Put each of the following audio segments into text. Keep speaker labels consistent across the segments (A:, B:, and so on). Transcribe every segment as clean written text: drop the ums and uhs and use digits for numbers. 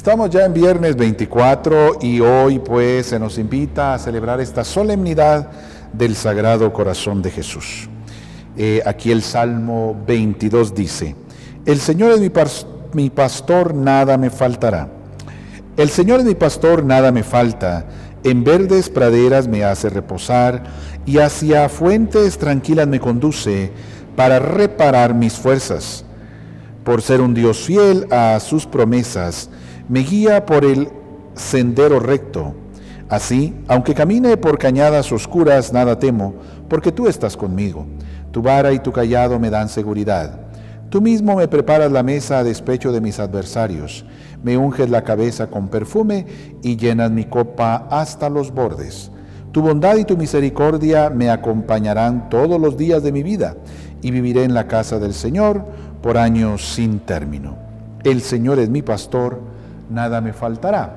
A: Estamos ya en viernes 24 y hoy pues se nos invita a celebrar esta solemnidad del Sagrado Corazón de Jesús. Aquí el Salmo 22 dice: el Señor es mi pastor, nada me faltará. El Señor es mi pastor, nada me falta. En verdes praderas me hace reposar y hacia fuentes tranquilas me conduce para reparar mis fuerzas. Por ser un Dios fiel a sus promesas, me guía por el sendero recto. Así, aunque camine por cañadas oscuras, nada temo, porque tú estás conmigo. Tu vara y tu cayado me dan seguridad. Tú mismo me preparas la mesa a despecho de mis adversarios. Me unges la cabeza con perfume y llenas mi copa hasta los bordes. Tu bondad y tu misericordia me acompañarán todos los días de mi vida, y viviré en la casa del Señor por años sin término. El Señor es mi pastor, nada me faltará.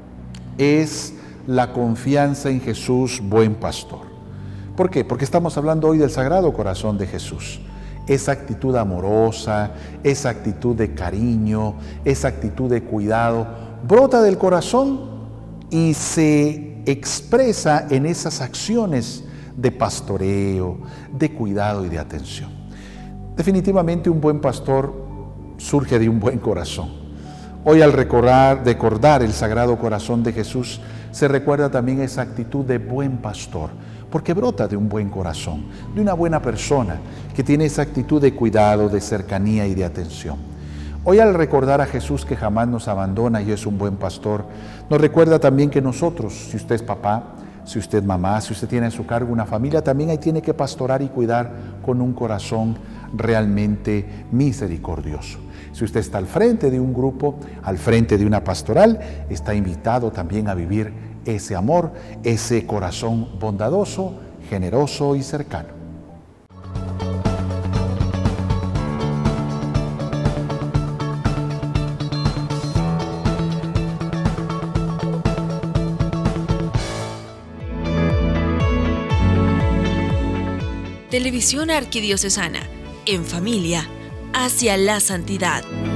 A: Es la confianza en Jesús, buen pastor. ¿Por qué? Porque estamos hablando hoy del Sagrado Corazón de Jesús. Esa actitud amorosa, esa actitud de cariño, esa actitud de cuidado, brota del corazón y se expresa en esas acciones de pastoreo, de cuidado y de atención. Definitivamente un buen pastor surge de un buen corazón. Hoy al recordar el Sagrado Corazón de Jesús, se recuerda también esa actitud de buen pastor, porque brota de un buen corazón, de una buena persona que tiene esa actitud de cuidado, de cercanía y de atención. Hoy al recordar a Jesús que jamás nos abandona y es un buen pastor, nos recuerda también que nosotros, si usted es papá, si usted es mamá, si usted tiene a su cargo una familia, también ahí tiene que pastorar y cuidar con un corazón realmente misericordioso. Si usted está al frente de un grupo, al frente de una pastoral, está invitado también a vivir ese amor, ese corazón bondadoso, generoso y cercano.
B: Televisión Arquidiocesana, en familia, hacia la santidad.